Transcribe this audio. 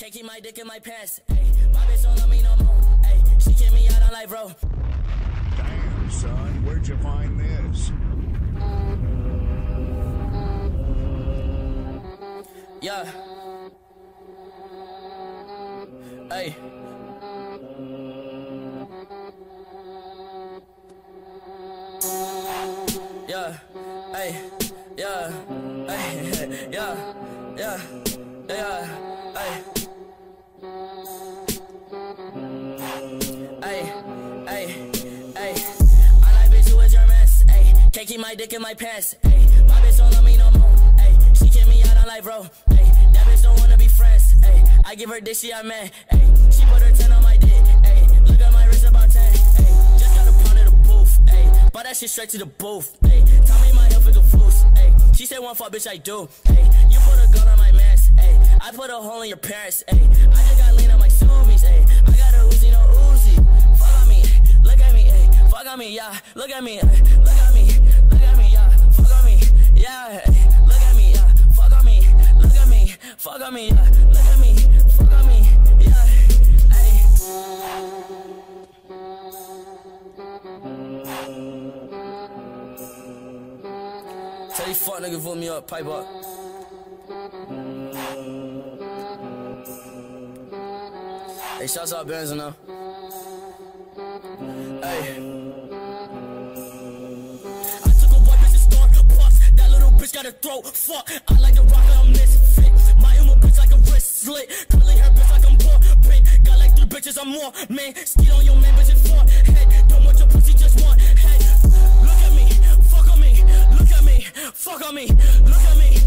Can't keep my dick in my pants. Ayy, my bitch don't love me no more. Ayy, she kicked me out on life, bro. Damn, son, where'd you find this? Yeah. Ayy. Yeah. Ayy. Yeah. Ayy. Yeah. Yeah. Yeah. Ayy. I like bitch who is your mess. Ayy, can't keep my dick in my pants. Ayy, my bitch don't love me no more. Ayy, she kicked me out on life, bro. Ayy, that bitch don't wanna be friends. Ayy, I give her dick, she a man. Ayy, she put her 10 on my dick. Ayy, look at my wrist about 10. Ayy, just got a pound of the booth. Ayy, bought that shit straight to the booth. Ayy, tell me my health is a foos. Ayy, she said one fuck, bitch, I do. Ayy, you put a gun on my mans. Ayy, I put a hole in your parents. Ayy, I just got lean on my Subies. Ayy, I got a Uzi, no Uzi. Fuck on me, look at me, ayy. Fuck on me, yeah. Look at me, look at me, look at me, yeah. Fuck on me, yeah. Ay, look at me, yeah. Fuck on me, look at me, fuck on me, yeah. Look at me, fuck on me, yeah. Ay. Tell these fuck niggas vote me up, pipe up. Hey, shouts out Benz now. Hey. I took a white bitch to store, bust. That little bitch got a throat. Fuck, I like the rock, I'm misfit. My emo bitch like a wrist slit. Curly hair bitch like I'm poor. Pink, got like 3 bitches, I'm more. Man, steal on your man, bitch, it's 4. Hey, don't want your pussy, just one. Hey, look at me, fuck on me. Look at me, fuck on me. Look at me.